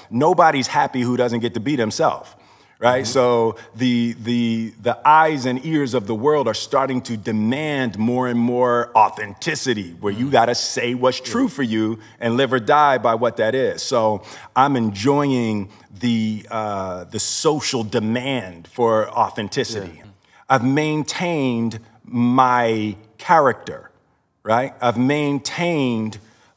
nobody's happy who doesn't get to be themselves. Right? So the eyes and ears of the world are starting to demand more and more authenticity, where you got to say what's true for you and live or die by what that is. So I'm enjoying the social demand for authenticity. Yeah. I've maintained my character, right? I've maintained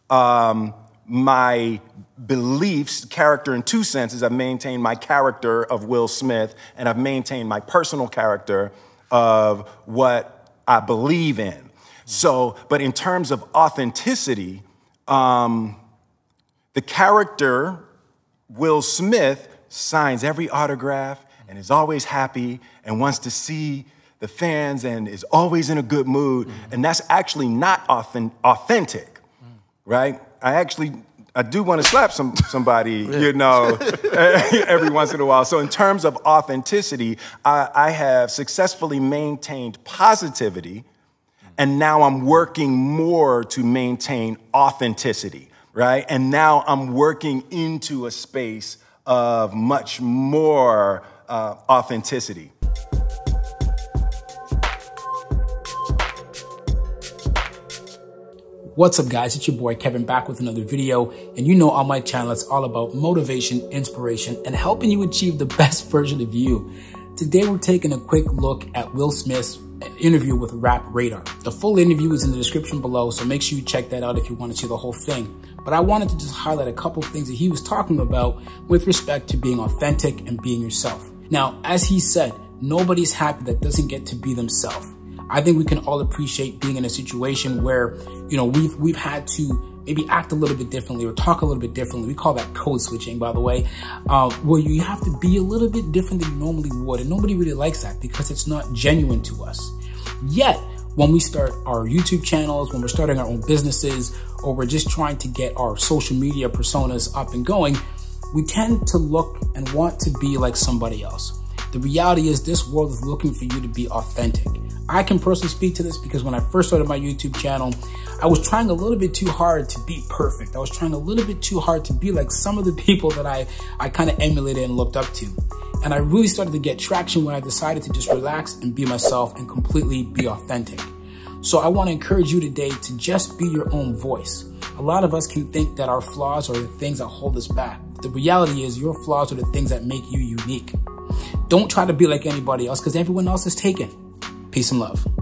my beliefs, character in two senses. I've maintained my character of Will Smith, and I've maintained my personal character of what I believe in. So, but in terms of authenticity, the character, Will Smith, signs every autograph and is always happy and wants to see the fans and is always in a good mood. And that's actually not authentic, right? I do want to slap somebody, you know, every once in a while. So in terms of authenticity, I have successfully maintained positivity, and now I'm working more to maintain authenticity, right? And now I'm working into a space of much more authenticity. What's up, guys? It's your boy Kevin back with another video, and you know on my channel it's all about motivation, inspiration, and helping you achieve the best version of you. Today we're taking a quick look at Will Smith's interview with Rap Radar. The full interview is in the description below, so make sure you check that out if you want to see the whole thing. But I wanted to just highlight a couple things that he was talking about with respect to being authentic and being yourself. Now, as he said, nobody's happy that doesn't get to be themselves. I think we can all appreciate being in a situation where, you know, we've had to maybe act a little bit differently or talk a little bit differently. We call that code switching, by the way, where you have to be a little bit different than you normally would. And nobody really likes that because it's not genuine to us. Yet, when we start our YouTube channels, when we're starting our own businesses, or we're just trying to get our social media personas up and going, we tend to look and want to be like somebody else. The reality is this world is looking for you to be authentic. I can personally speak to this because when I first started my YouTube channel, I was trying a little bit too hard to be perfect. I was trying a little bit too hard to be like some of the people that I kind of emulated and looked up to. And I really started to get traction when I decided to just relax and be myself and completely be authentic. So I want to encourage you today to just be your own voice. A lot of us can think that our flaws are the things that hold us back. The reality is your flaws are the things that make you unique. Don't try to be like anybody else because everyone else is taken. Peace and love.